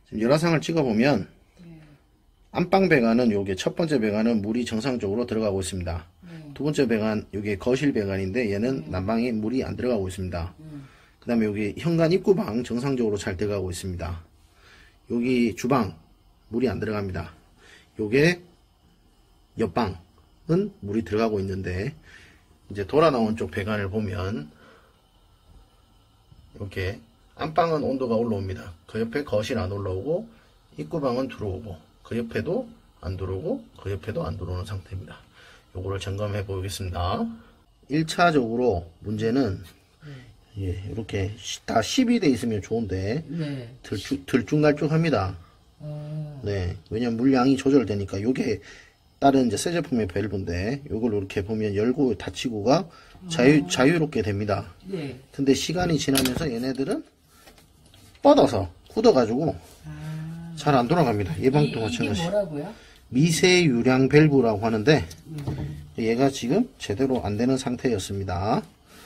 지금 열화상을 찍어보면 안방 배관은 요게 첫 번째 배관은 물이 정상적으로 들어가고 있습니다. 두 번째 배관 요게 거실 배관인데 얘는 난방에 물이 안 들어가고 있습니다. 그 다음에 여기 현관 입구방 정상적으로 잘 들어가고 있습니다. 여기 주방 물이 안 들어갑니다. 요게 옆방은 물이 들어가고 있는데 이제 돌아 나온 쪽 배관을 보면 이렇게 안방은 온도가 올라옵니다. 그 옆에 거실 안 올라오고 입구방은 들어오고 그 옆에도 안 들어오고 그 옆에도 안 들어오는 상태입니다. 요거를 점검해 보겠습니다. 1차적으로 문제는 이렇게 다 10이 돼 있으면 좋은데 들쭉날쭉합니다. 네, 왜냐면 물량이 조절되니까. 요게 다른 이제 새 제품의 밸브인데 요걸 이렇게 보면 열고 닫히고가 자유롭게 됩니다. 근데 시간이 지나면서 얘네들은 뻗어서 굳어가지고 잘 안 돌아갑니다. 예방도 마찬가지. 이게 뭐라고요? 미세유량 밸브라고 하는데 얘가 지금 제대로 안 되는 상태였습니다.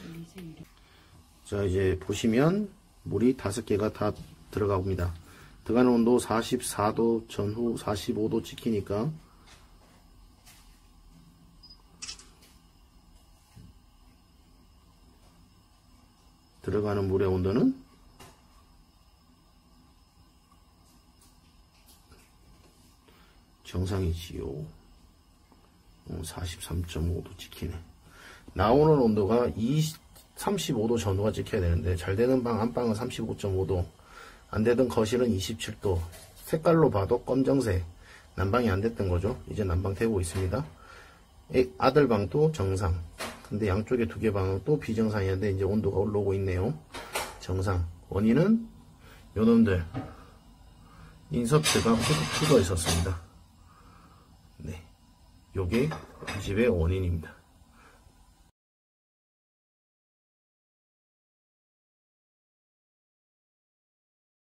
자, 이제 보시면 물이 5개가 다 들어갑니다. 들어가는 온도 44도 전후 45도 찍히니까 들어가는 물의 온도는 '정상이지요. 43.5도 찍히네. 나오는 온도가 35도 전후가 찍혀야 되는데 잘 되는 방 안방은 35.5도, 안 되던 거실은 27도. 색깔로 봐도 검정색. 난방이 안 됐던 거죠. 이제 난방 되고 있습니다. 아들 방도 정상. 근데 양쪽에 2개 방은 또 비정상이었는데 이제 온도가 올라오고 있네요. 정상. 원인은 요놈들 인서트가 굳어 있었습니다. 네, 요게 이 집의 원인입니다.